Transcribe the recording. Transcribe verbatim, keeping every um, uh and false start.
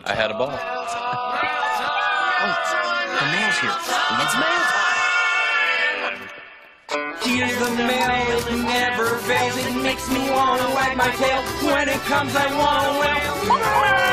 I had a ball. Oh, the mail's here. It's mail time. Here's the mail, it never fails. It makes me wanna wag my tail. When it comes, I wanna wail.